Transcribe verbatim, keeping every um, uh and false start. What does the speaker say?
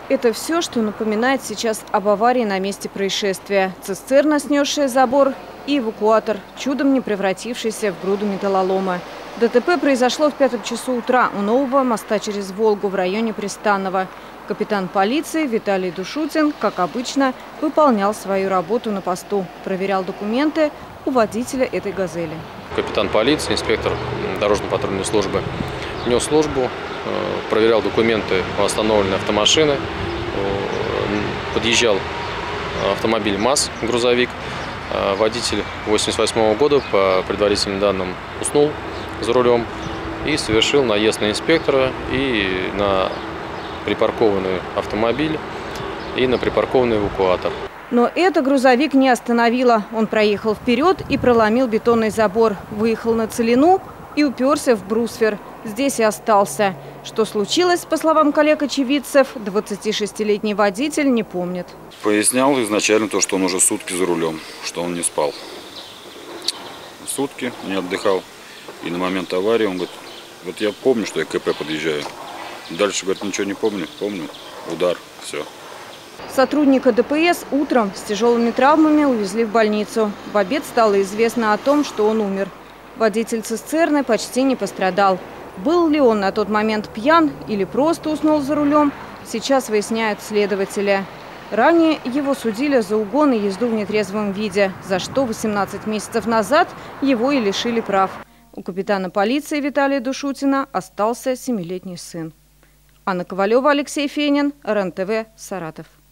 Это все, что напоминает сейчас об аварии на месте происшествия. Цистерна, снесшая забор, и эвакуатор, чудом не превратившийся в груду металлолома. ДТП произошло в пятом часу утра у нового моста через Волгу в районе Пристанного. Капитан полиции Виталий Душутин, как обычно, выполнял свою работу на посту. Проверял документы у водителя этой «Газели». Капитан полиции, инспектор дорожно-патрульной службы, нес службу, проверял документы у остановленной автомашины. Подъезжал автомобиль МАЗ, грузовик. Водитель восемьдесят восьмого года, по предварительным данным, уснул за рулем и совершил наезд на инспектора и на припаркованный автомобиль, и на припаркованный эвакуатор. Но это грузовик не остановило. Он проехал вперед и проломил бетонный забор, выехал на целину и уперся в бруствер. Здесь и остался. Что случилось, по словам коллег-очевидцев, двадцатишестилетний водитель не помнит. Пояснял изначально то, что он уже сутки за рулем, что он не спал. Сутки не отдыхал. И на момент аварии он говорит, вот я помню, что я к КП подъезжаю. Дальше, говорит, ничего не помню. Помню, удар, все. Сотрудника ДПС утром с тяжелыми травмами увезли в больницу. В обед стало известно о том, что он умер. Водитель цистерны почти не пострадал. Был ли он на тот момент пьян или просто уснул за рулем, сейчас выясняют следователи. Ранее его судили за угон и езду в нетрезвом виде, за что восемнадцать месяцев назад его и лишили прав. У капитана полиции Виталия Душутина остался семилетний сын. Анна Ковалева, Алексей Фенин, РЕН-ТВ, Саратов.